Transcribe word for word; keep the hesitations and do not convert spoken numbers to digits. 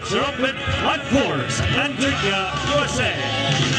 are open on course, Andringa, U S A.